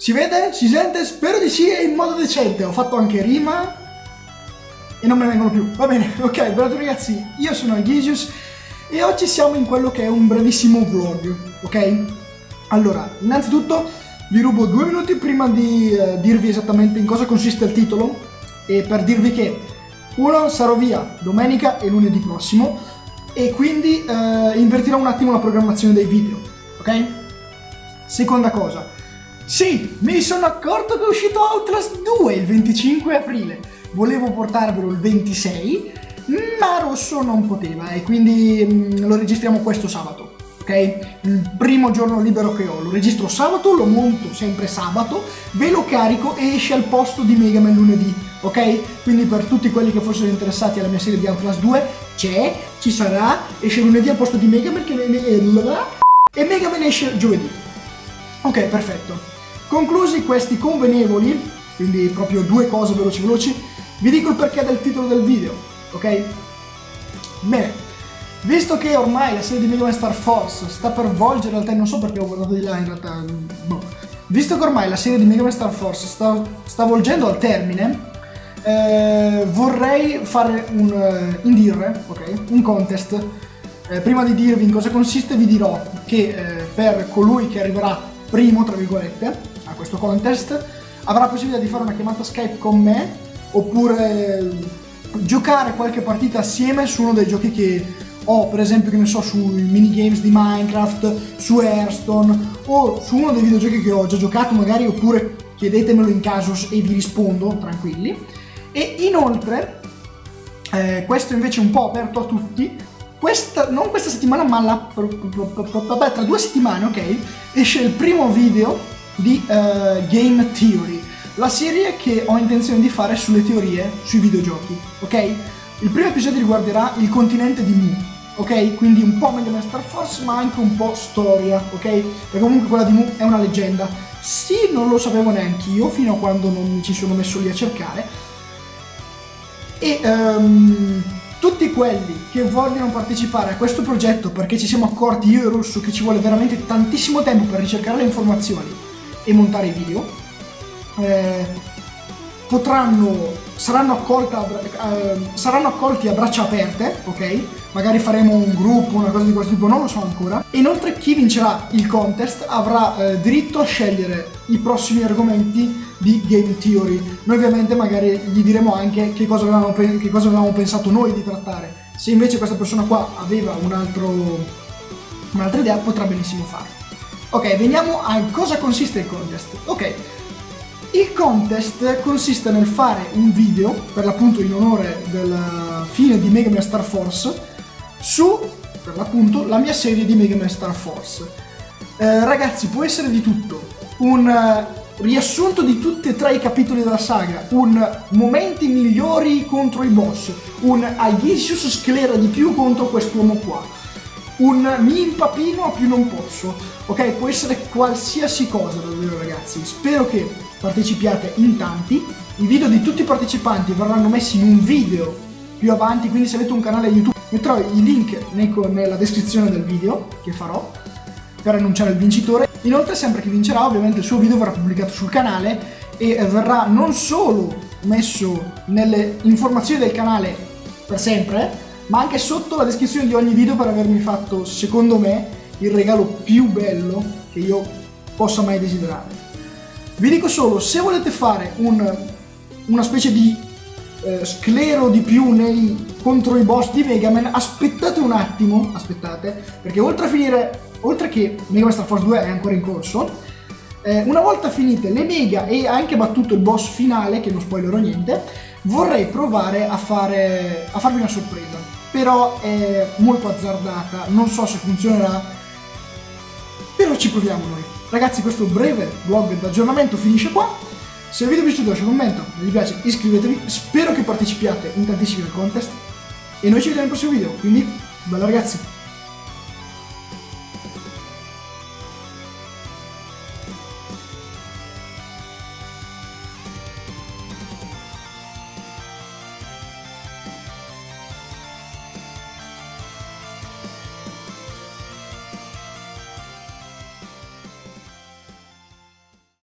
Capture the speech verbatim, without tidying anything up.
Si vede? Si sente? Spero di sì e in modo decente. Ho fatto anche rima e non me ne vengono più. Va bene, ok, bello ragazzi, io sono Aegisius e oggi siamo in quello che è un brevissimo vlog, ok? Allora, innanzitutto vi rubo due minuti prima di eh, dirvi esattamente in cosa consiste il titolo e per dirvi che uno, sarò via domenica e lunedì prossimo e quindi eh, invertirò un attimo la programmazione dei video, ok? Seconda cosa, sì, mi sono accorto che è uscito Outlast due il venticinque aprile, volevo portarvelo il ventisei, ma Rosso non poteva e quindi mh, lo registriamo questo sabato, ok? Il primo giorno libero che ho, lo registro sabato, lo monto sempre sabato, ve lo carico e esce al posto di Mega Man lunedì, ok? Quindi per tutti quelli che fossero interessati alla mia serie di Outlast due, c'è, ci sarà, esce lunedì al posto di Mega Man che e Mega Man esce giovedì. Ok, perfetto. Conclusi questi convenevoli, quindi proprio due cose veloci veloci, vi dico il perché del titolo del video, ok? Bene, visto che ormai la serie di Mega Man Star Force sta per volgere, in realtà non so perché ho guardato di là, in realtà, boh. Visto che ormai la serie di Mega Man Star Force sta, sta volgendo al termine, eh, vorrei fare un, uh, indire, ok? Un contest. Eh, prima di dirvi in cosa consiste vi dirò che eh, per colui che arriverà primo, tra virgolette, a questo contest, avrà la possibilità di fare una chiamata Skype con me oppure giocare qualche partita assieme su uno dei giochi che ho, per esempio, che ne so, sui minigames di Minecraft, su Hearthstone o su uno dei videogiochi che ho già giocato magari, oppure chiedetemelo in caso e vi rispondo tranquilli. E inoltre, eh, questo invece è un po' aperto a tutti, questa, non questa settimana ma la, vabbè, tra due settimane, ok, esce il primo video di uh, Game Theory, la serie che ho intenzione di fare sulle teorie sui videogiochi, ok? Il primo episodio riguarderà il continente di Mu, ok? Quindi un po' Mega Man Star Force ma anche un po' storia, ok? Perché comunque quella di Mu è una leggenda. Sì, non lo sapevo neanche io fino a quando non mi ci sono messo lì a cercare. E um, tutti quelli che vogliono partecipare a questo progetto, perché ci siamo accorti io e Rosso che ci vuole veramente tantissimo tempo per ricercare le informazioni e montare i video, eh, potranno, saranno, accolta, eh, saranno accolti a braccia aperte, ok? Magari faremo un gruppo, una cosa di questo tipo, non lo so ancora. E inoltre chi vincerà il contest avrà eh, diritto a scegliere i prossimi argomenti di Game Theory. Noi ovviamente magari gli diremo anche che cosa avevamo, che cosa avevamo pensato noi di trattare. Se invece questa persona qua aveva un altro, un'altra idea, potrà benissimo farlo. Ok, veniamo a cosa consiste il contest. Ok, il contest consiste nel fare un video, per l'appunto in onore della fine di Mega Man Star Force, su, per l'appunto, la mia serie di Mega Man Star Force. Eh, ragazzi, può essere di tutto. Un uh, riassunto di tutti e tre i capitoli della saga, un momenti migliori contro i boss, un Aegisius sclera di più contro quest'uomo qua, un mi impapino a più non posso, ok? Può essere qualsiasi cosa davvero ragazzi, spero che partecipiate in tanti, i video di tutti i partecipanti verranno messi in un video più avanti, quindi se avete un canale YouTube metterò i link nella descrizione del video che farò per annunciare il vincitore. Inoltre sempre che vincerà ovviamente il suo video verrà pubblicato sul canale e verrà non solo messo nelle informazioni del canale per sempre, ma anche sotto la descrizione di ogni video per avermi fatto, secondo me, il regalo più bello che io possa mai desiderare. Vi dico solo, se volete fare un, una specie di eh, sclero di più nei, contro i boss di Mega Man, aspettate un attimo, aspettate, perché oltre a finire, oltre che Mega Man Star Force due è ancora in corso, eh, una volta finite le Mega e anche battuto il boss finale, che non spoilerò niente, vorrei provare a, fare, a farvi una sorpresa. Però è molto azzardata, non so se funzionerà, però ci proviamo noi. Ragazzi, questo breve vlog d'aggiornamento finisce qua. Se il video vi è piaciuto lasciate un commento, se vi piace iscrivetevi, spero che partecipiate in tantissimi al contest e noi ci vediamo nel prossimo video, quindi bella ragazzi!